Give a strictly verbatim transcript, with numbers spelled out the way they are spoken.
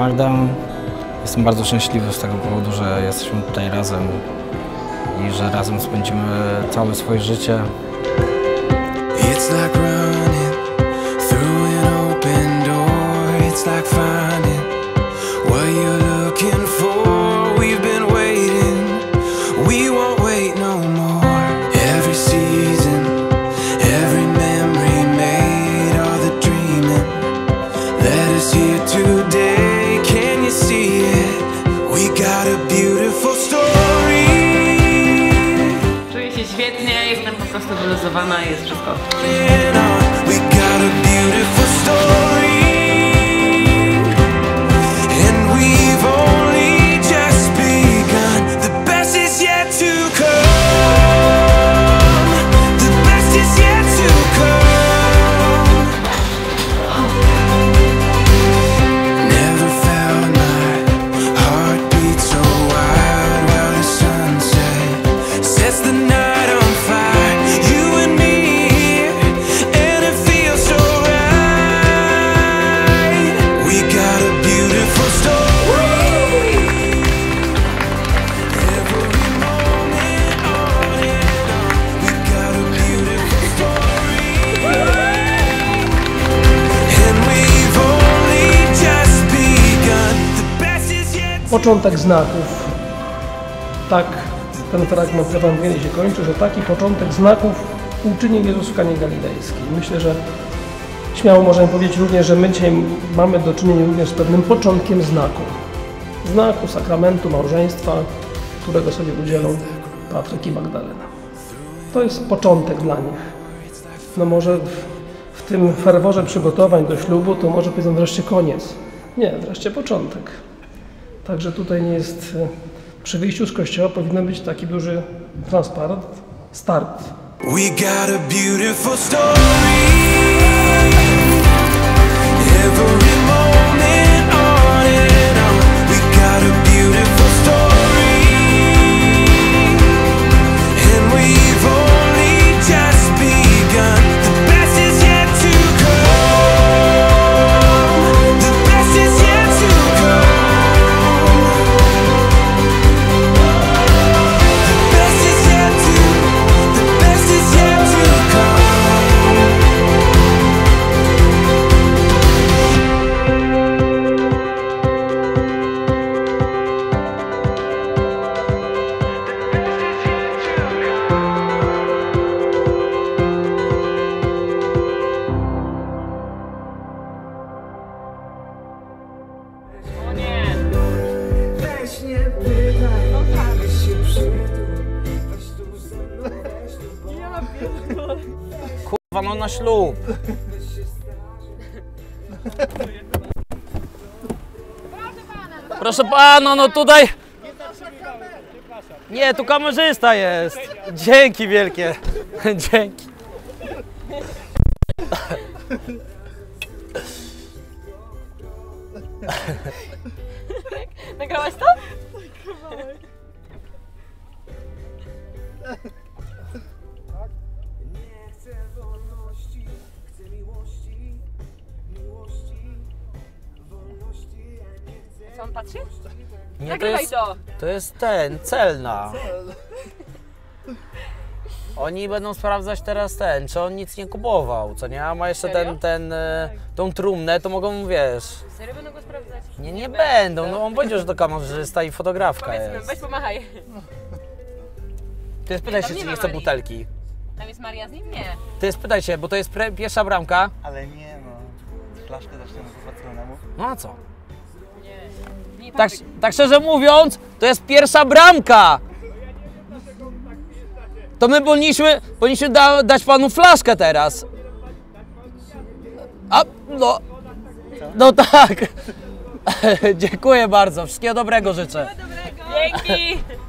Magda. Jestem bardzo szczęśliwy z tego powodu, że jesteśmy tutaj razem i że razem spędzimy całe swoje życie. It's like running through an open door. It's like finding what you're looking for. We've been waiting, we won't wait no more. Every season, every memory made, all the dreaming led us here today. Can you see it? We got a beautiful story. Czuję się świetnie, jestem po prostu wyluzowana i jest wszystko. We got a beautiful story. And we've only just begun. The best is yet to come. The best is yet to come. Never felt my heart beat so wild while the sunset sets the night on fire. You and me here, and it feels so right. We got a beautiful story. Every moment on and on. We got a beautiful story. And we've only just begun. The best is yet to Początek znaków. Tak ten fragment Ewangelii się kończy, że taki początek znaków uczynił Jezus w Kanie Galilejskiej. Myślę, że śmiało możemy powiedzieć również, że my dzisiaj mamy do czynienia również z pewnym początkiem znaku. Znaku sakramentu małżeństwa, którego sobie udzielą Patryk i Magdalena. To jest początek dla nich. No może w, w tym ferworze przygotowań do ślubu to może powiedzą wreszcie koniec. Nie, wreszcie początek. Także tutaj nie jest, przy wyjściu z kościoła powinien być taki duży transparent, start. We got a beautiful story. Every moment on and on. We got a beautiful story. And we've only just begun. The best is yet to come. The best is yet to come. The best is yet to, the best is yet to come. O nie! Weź nie pytaj, weź się przytul, weź tu ze mną, weź tu, bo Ja pierdolę. Kurwa, no na ślub. Proszę pana, no tutaj... Nie, tu kamerzysta jest. Dzięki wielkie. Dzięki. Nagrałaś to? nie chcę wolności, chcę miłości, miłości, wolności, ja nie chcę. Co on patrzy? Nie, to Nagrywaj jest, to! to jest ten, celna. Oni będą sprawdzać teraz ten, czy on nic nie kupował, co nie? A ma jeszcze Serio? ten, ten, e, tą trumnę, to mogą, wiesz... Serio będą go sprawdzać? Nie, nie będą, no on powiedział, że to kamerzysta i fotografka Powiedzmy, jest. weź pomachaj. Ty spytaj się, Tam nie czy ma nie chce Marii. butelki. Tam jest Maria z nim? Nie. Ty spytaj się, bo to jest pre, pierwsza bramka. Ale nie no, flaszkę zaczniemy po facylonemu. No a co? Nie. Nie, Tak, Patryk. tak szczerze mówiąc, to jest pierwsza bramka! To my powinniśmy, powinniśmy da, dać panu flaszkę teraz. A, no... No tak. Dziękuję bardzo, wszystkiego dobrego życzę. Dzięki!